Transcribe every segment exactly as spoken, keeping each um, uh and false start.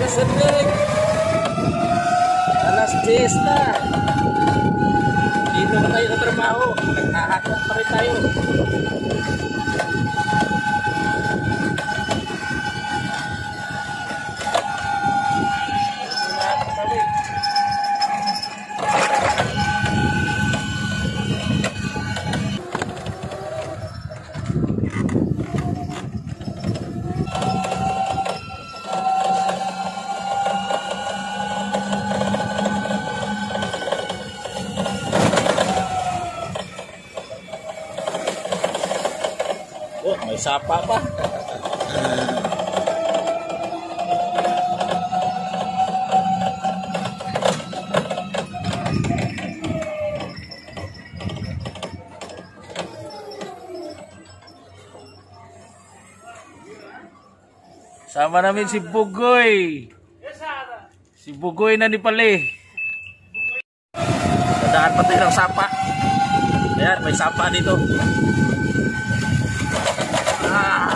kasadik. Alas diyes na. Dito na tayo sa trabaho. Naghahatak pa rin tayo. Oh, may sapa pa. Sama namin si Bugoy. Si Bugoy na ni Pali. Dadaan pa tayo ng sapa. Ayan, may sapa dito. Ah.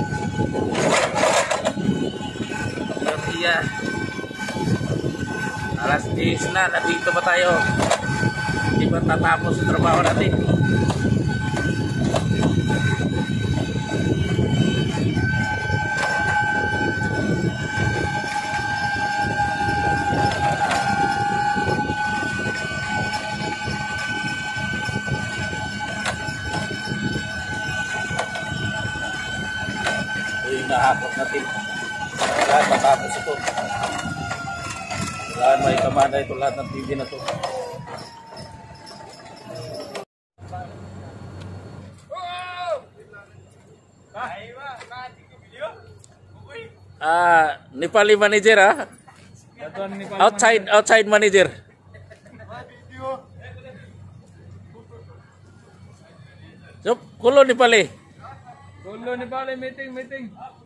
Iya. Alas diyes na, nandito pa tayo. Hindi pa tatapos yung trabaho natin. Nahakot natin. Lahat matapos ito. Lahat may kamada ito. Lahat ng T V na ito. Ah, Nepali manager ah. Outside outside manager. So, kulo Nepali. Kulo Nepali meeting meeting.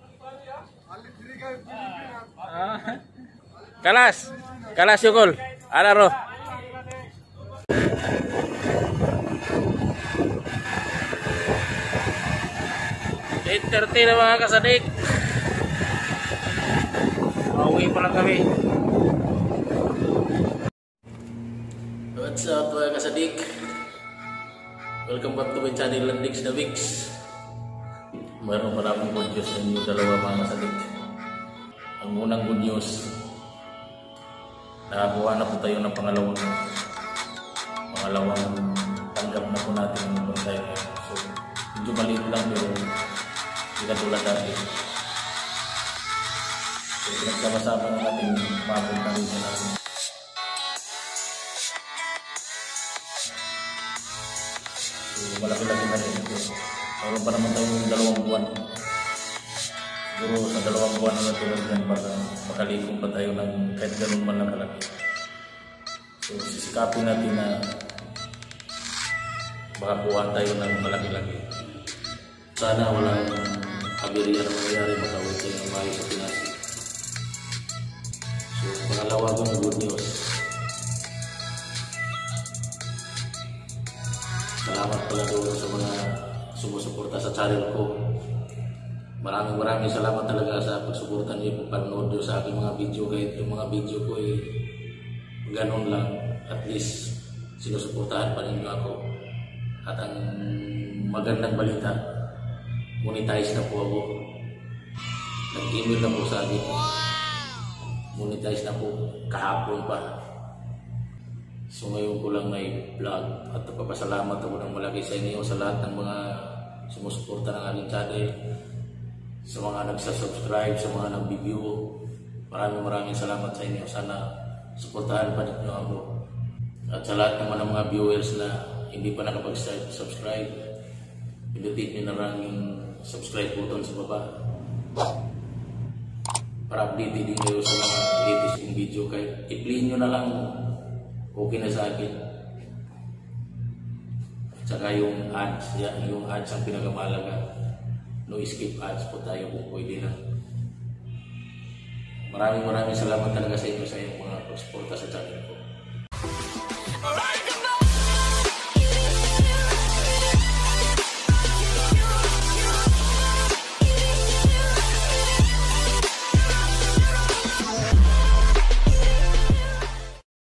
Kalas, kalas yukol. Ada ro. Entertain na mga kasadik. Pauwi pa lang kami. What's up mga kasadik? Welcome back to my channel Landix the Vix. Mayroon maraming good news sa inyo dalawa mga kasadik. Ang unang good news, nakakuha na po tayo ng pangalawang pangalawang tanggap na po natin ng bantay. So, medyo maliit lang pero hindi katulad dati. So, pinagsama-sama na natin mapunta rin sa natin. So, malaki-laki na rin ito. Mayroon pa naman tayong dalawang buwan. Siguro sa dalawang buwan na natulog yan para makalikong pa tayo ng kahit ganun man lang kalaki. So sisikapin natin na makakuha tayo ng malaki-laki. Sana walang kabirihan na mangyayari, makawin tayo ng maayos sa Pinas. So pangalawa kong good news. Salamat pala doon sa mga sumusuporta sa channel ko. Maraming maraming salamat talaga sa pagsuporta niyo, pagpanood niyo sa aking mga video. Kahit yung mga video ko eh ganun lang, at least sinusuportahan pa ninyo ako. At ang magandang balita, monetize na po ako. Nag-email na po sa akin, monetize na po kahapon pa. So ngayon ko lang may vlog at nagpapasalamat ako ng malaki sa inyo, sa lahat ng mga sumusuporta ng aking channel, sa mga nagsasubscribe, sa mga nag-view. Maraming maraming salamat sa inyo. Sana suportahan pa ninyo ako. At sa lahat naman ng mga viewers na hindi pa nakapag-subscribe, pindutin nyo na lang yung subscribe button sa baba para update din kayo sa mga latest yung video. Kahit i-play nyo na lang, okay na sa akin. At saka yung ads, yung ads ang pinakamahalaga. No skip ads po tayo kung pwede lang. Maraming maraming salamat talaga sa inyo sa inyong mga pagsuporta sa channel ko.